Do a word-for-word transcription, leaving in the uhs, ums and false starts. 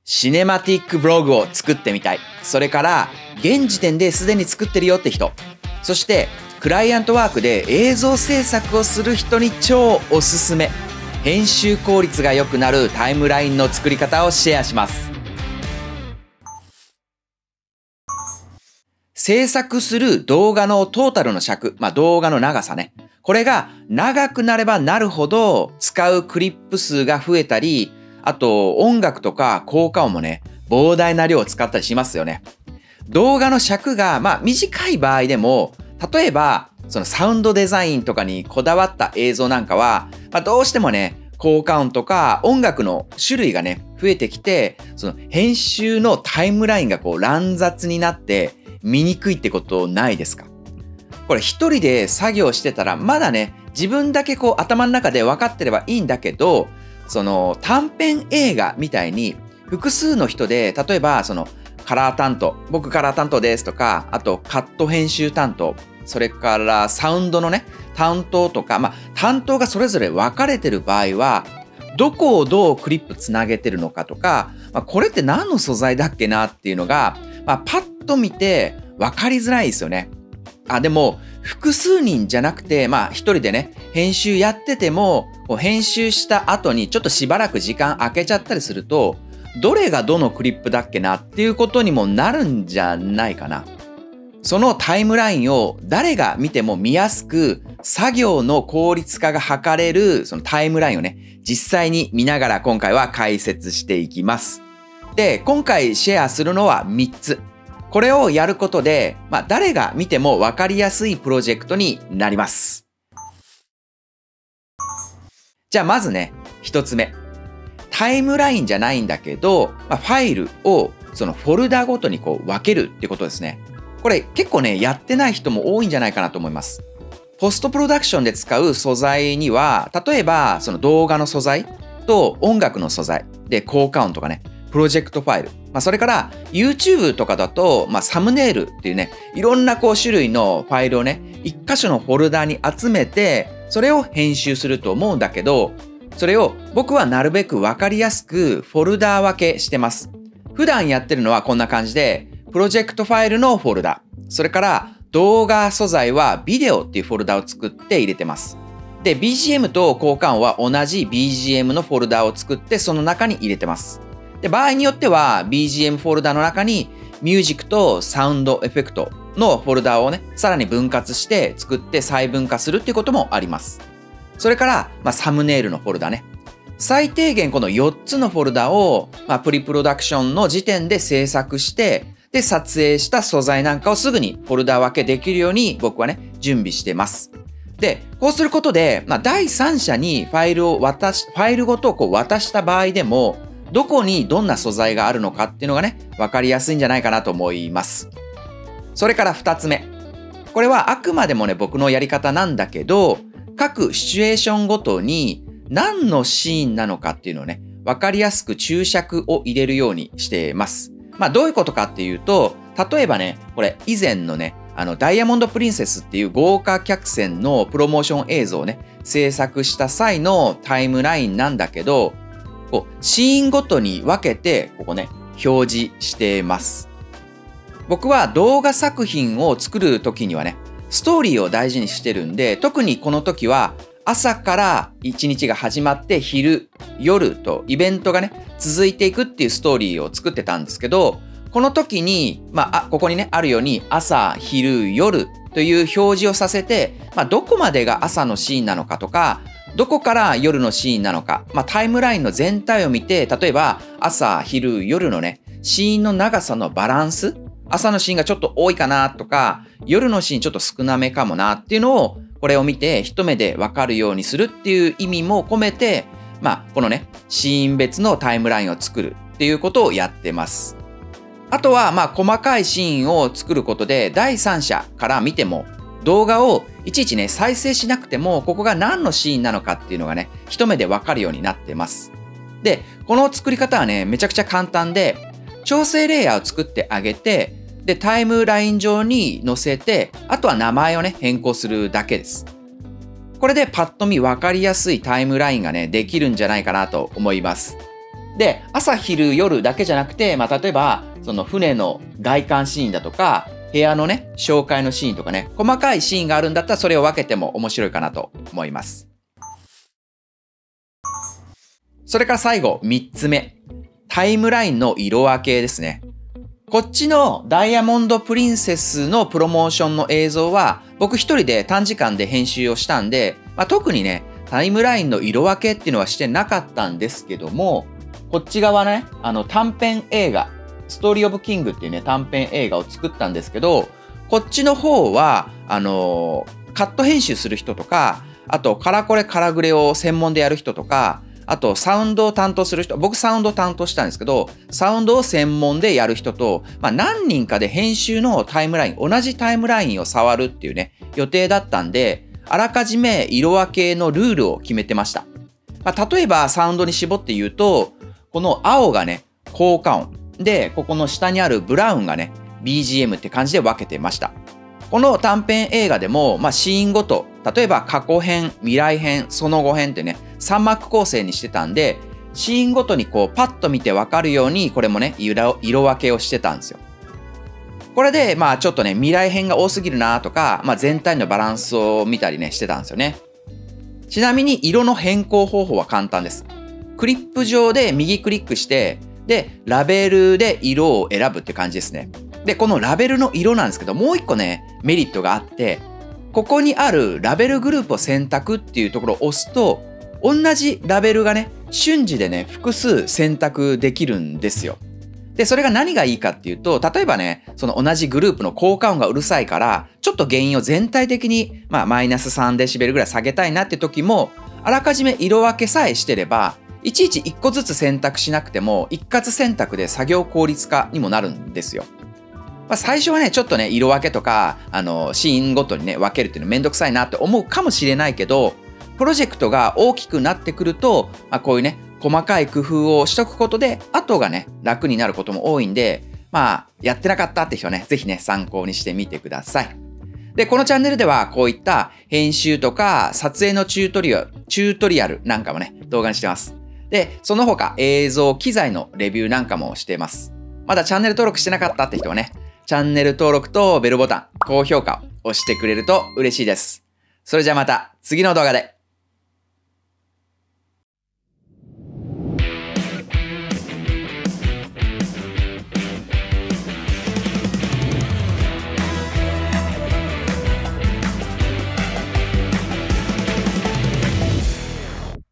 シネマティックブログを作ってみたい。それから現時点ですでに作ってるよって人。そしてクライアントワークで映像制作をする人に超おすすめ。編集効率が良くなるタイムラインの作り方をシェアします。制作する動画のトータルの尺、まあ動画の長さね。これが長くなればなるほど使うクリップ数が増えたり、あと音楽とか効果音もね、膨大な量を使ったりしますよね。動画の尺がまあ短い場合でも、例えばそのサウンドデザインとかにこだわった映像なんかは、まあ、どうしてもね、効果音とか音楽の種類がね、増えてきて、その編集のタイムラインがこう乱雑になって見にくいってことないですか？これ一人で作業してたらまだね、自分だけこう頭の中で分かってればいいんだけど、その短編映画みたいに複数の人で、例えばそのカラー担当、僕カラー担当ですとか、あとカット編集担当、それからサウンドのね、担当とか、まあ担当がそれぞれ分かれてる場合は、どこをどうクリップつなげてるのかとか、まあ、これって何の素材だっけなっていうのが、まあ、パッと見て分かりづらいですよね。あ、でも複数人じゃなくて、まあ一人でね、編集やってても、こう編集した後にちょっとしばらく時間空けちゃったりすると、どれがどのクリップだっけなっていうことにもなるんじゃないかな。そのタイムラインを誰が見ても見やすく、作業の効率化が図れるそのタイムラインをね、実際に見ながら今回は解説していきます。で、今回シェアするのはみっつ。これをやることで、まあ誰が見ても分かりやすいプロジェクトになります。じゃあまずね、ひとつめ。タイムラインじゃないんだけど、まあ、ファイルをそのフォルダごとにこう分けるってことですね。これ結構ね、やってない人も多いんじゃないかなと思います。ポストプロダクションで使う素材には、例えばその動画の素材と音楽の素材で効果音とかね、プロジェクトファイル、まあ、それから YouTube とかだと、まあ、サムネイルっていうね、いろんなこう種類のファイルをね、一箇所のフォルダに集めて、それを編集すると思うんだけど、それを僕はなるべくわかりやすくフォルダ分けしてます。普段やってるのはこんな感じで、プロジェクトファイルのフォルダ、それから動画素材はビデオっていうフォルダを作って入れてます。で、ビージーエム と効果音は同じ ビージーエム のフォルダを作ってその中に入れてます。で、場合によっては ビージーエム フォルダの中にミュージックとサウンドエフェクトのフォルダをね、さらに分割して作って細分化するっていうこともあります。それから、まあ、サムネイルのフォルダね。最低限このよっつのフォルダを、まあ、プリプロダクションの時点で制作して、で、撮影した素材なんかをすぐにフォルダ分けできるように僕はね、準備してます。で、こうすることで、まあ、第三者にファイルを渡し、ファイルごとこう渡した場合でも、どこにどんな素材があるのかっていうのがね、わかりやすいんじゃないかなと思います。それから二つ目。これはあくまでもね、僕のやり方なんだけど、各シチュエーションごとに何のシーンなのかっていうのをね、わかりやすく注釈を入れるようにしています。まあどういうことかっていうと、例えばね、これ以前のね、あのダイヤモンドプリンセスっていう豪華客船のプロモーション映像をね、制作した際のタイムラインなんだけど、こうシーンごとに分けて、ここね、表示してます。僕は動画作品を作るときにはね、ストーリーを大事にしてるんで、特にこの時は朝から一日が始まって昼、夜とイベントがね、続いていくっていうストーリーを作ってたんですけど、この時に、まあ、あここにね、あるように朝、昼、夜という表示をさせて、まあ、どこまでが朝のシーンなのかとか、どこから夜のシーンなのか、まあ、タイムラインの全体を見て、例えば朝、昼、夜のね、シーンの長さのバランス、朝のシーンがちょっと多いかなとか、夜のシーンちょっと少なめかもなっていうのを、これを見て一目でわかるようにするっていう意味も込めて、まあ、このね、シーン別のタイムラインを作るっていうことをやってます。あとは、まあ、細かいシーンを作ることで、第三者から見ても、動画をいちいちね、再生しなくても、ここが何のシーンなのかっていうのがね、一目でわかるようになってます。で、この作り方はね、めちゃくちゃ簡単で、調整レイヤーを作ってあげて、で、タイムライン上に載せて、あとは名前をね、変更するだけです。これでパッと見分かりやすいタイムラインがね、できるんじゃないかなと思います。 で、朝昼夜だけじゃなくて、まあ、例えば、その船の外観シーンだとか、部屋のね、紹介のシーンとかね、細かいシーンがあるんだったらそれを分けても面白いかなと思います。それから最後、みっつめ。タイムラインの色分けですね。こっちのダイヤモンドプリンセスのプロモーションの映像は、僕一人で短時間で編集をしたんで、まあ、特にね、タイムラインの色分けっていうのはしてなかったんですけども、こっち側ね、あの短編映画、ストーリーオブキングっていうね、短編映画を作ったんですけど、こっちの方は、あのー、カット編集する人とか、あとカラコレカラグレを専門でやる人とか、あとサウンドを担当する人、僕サウンド担当したんですけど、サウンドを専門でやる人と、まあ、何人かで編集のタイムライン、同じタイムラインを触るっていうね、予定だったんで、あらかじめ色分けのルールを決めてました。まあ、例えばサウンドに絞って言うと、この青がね、効果音。で、ここの下にあるブラウンがね、ビージーエム って感じで分けてました。この短編映画でも、まあ、シーンごと、例えば過去編、未来編、その後編ってね、さん幕構成にしてたんで、シーンごとにこうパッと見て分かるように、これもね、色、色分けをしてたんですよ。これで、まあちょっとね、未来編が多すぎるなとか、まあ全体のバランスを見たりね、してたんですよね。ちなみに色の変更方法は簡単です。クリップ上で右クリックして、で、ラベルで色を選ぶって感じですね。で、このラベルの色なんですけど、もう一個ね、メリットがあって、ここにあるラベルグループを選択っていうところを押すと、同じラベルがね、瞬時でね、複数選択できるんですよ。で、それが何がいいかっていうと、例えばね、その同じグループの効果音がうるさいから、ちょっと原因を全体的に、まあ、マイナスさんデシベルぐらい下げたいなって時も、あらかじめ色分けさえしてれば、いちいちいっこずつ選択しなくても、一括選択で作業効率化にもなるんですよ。まあ、最初はね、ちょっとね、色分けとか、あの、シーンごとにね、分けるっていうのめんどくさいなって思うかもしれないけど、プロジェクトが大きくなってくると、まあ、こういうね、細かい工夫をしとくことで、後がね、楽になることも多いんで、まあ、やってなかったって人はね、ぜひね、参考にしてみてください。で、このチャンネルでは、こういった編集とか、撮影のチュートリアル、チュートリアルなんかもね、動画にしてます。で、その他、映像、機材のレビューなんかもしています。まだチャンネル登録してなかったって人はね、チャンネル登録とベルボタン、高評価を押してくれると嬉しいです。それじゃあまた次の動画で。